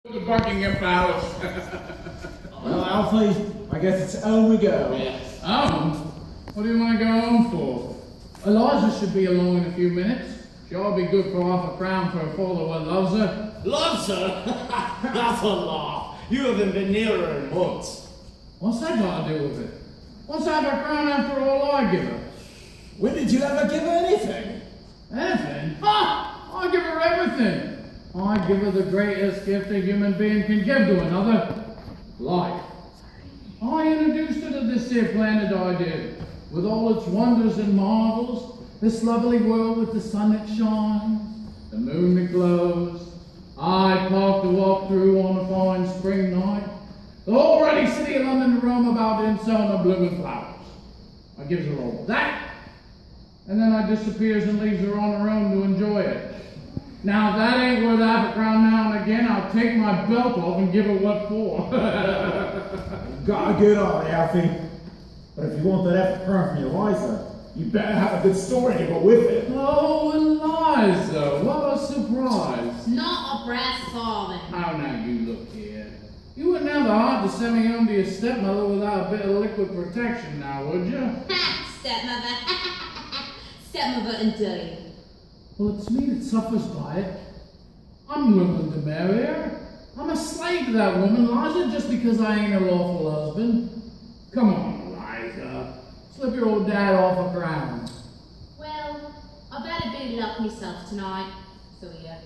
The Buckingham Palace. Well, Alfie, I guess it's home we go. Yes. Home? What do you want to go home for? Eliza should be along in a few minutes. She'll be good for half a crown for a follower loves her. Loves her? That's a laugh. You haven't been near her in months. What's that got to do with it? What's half a crown after all I give her? When did you ever give her anything? Anything? Ha! I give her everything. I give her the greatest gift a human being can give to another. Life. I introduced her to this here planet I did, with all its wonders and marvels, this lovely world with the sun that shines, the moon that glows, I park to walk through on a fine spring night, the whole ruddy city of London to roam about in selling her blooming flowers. I gives her all that, and then I disappears and leaves her on her own to enjoy it. Now, if that ain't worth half a crown now and again, I'll take my belt off and give her what for. You've got a good eye, Alfie. But if you want that half a crown from Eliza, you better have a good story to go with it. Oh, Eliza, what a surprise. Not a brass farthing. How now you look here. You wouldn't have the heart to send me home to your stepmother without a bit of liquid protection now, would you? Ha! Stepmother. Stepmother indeed. Well, it's me that suffers by it. I'm willing to marry her. I'm a slave to that woman, Eliza, just because I ain't her lawful husband. Come on, Eliza. Slip your old dad off a crown. Well, I better be luck myself tonight. So yeah.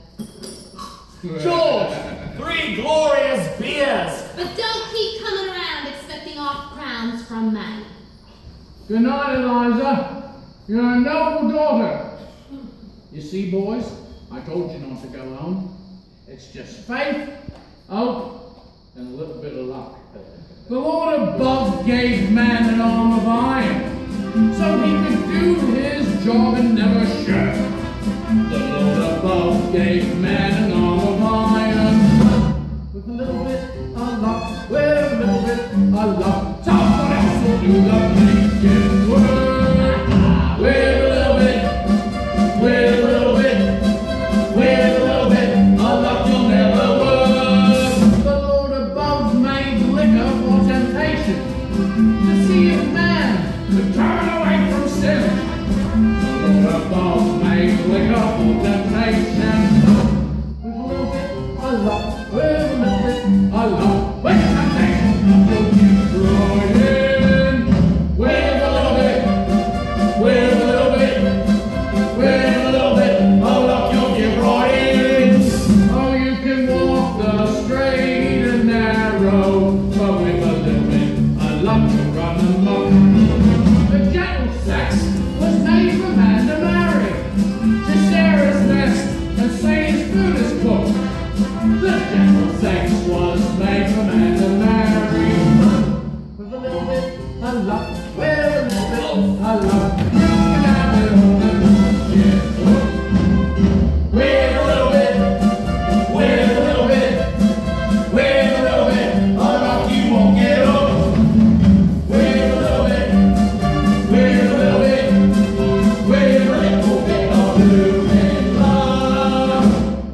George, 3 glorious beers. But don't keep coming around expecting half crowns from me. Good night, Eliza. You're a noble daughter. You see, boys, I told you not to go home. It's just faith, hope, and a little bit of luck. The Lord above gave man an arm of iron, so he could do his job and never shirk. The Lord above gave man an arm of iron, with a little bit of luck, with a little bit of luck. Someone else will do the making work. With a little bit, with a little bit, with a little bit of luck you'll never work. The Lord above made liquor for temptation, to see if man could turn away from sin. The Lord above made liquor for temptation, with a little bit of luck, with a little bit of luck, with temptation you'll get right in. With a little bit, with a little bit, with a little bit of luck you'll get right in. Oh, you can walk the straight and narrow, but with a little bit of luck you'll run amok. The gentle sex was made for man to marry, to share his nest and say his food is cooked. The gentle sex was made for man to marry, with a little bit of luck, with a little bit of luck. You can have it all and get hooked. With a little bit, with a little bit, with a little bit of luck you won't get hooked. With a little bit, with a little bit, with a little bit of blooming love.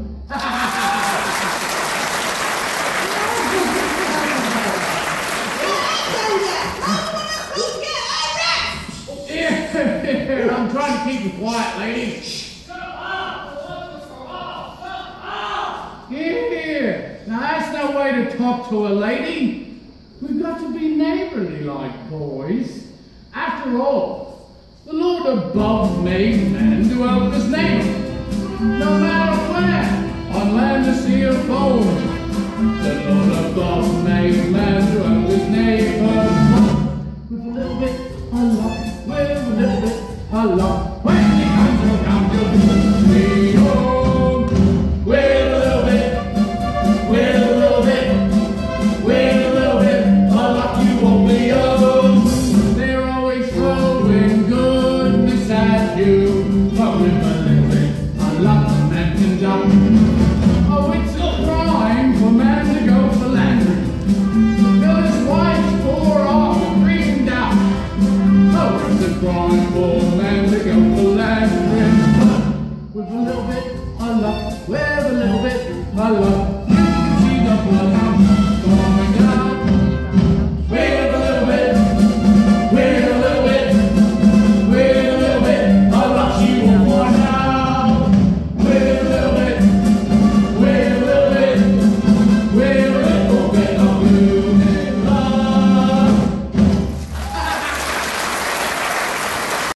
Here, I'm trying to keep you quiet, lady. Here. Now that's no way to talk to a lady. We've got to be neighborly like boys. After all, the Lord above made man to help his neighbor. No matter where, on land, the sea, or foam. The Lord above made man to help his neighbor. With a little bit of luck, with a little bit of luck. When he comes around, you'll be home. With a little bit, with a little bit, with a little bit of luck you won't be alone. They're always throwing goodness at you, but with a little bit of luck, man can jump. Oh, it's a Eliza.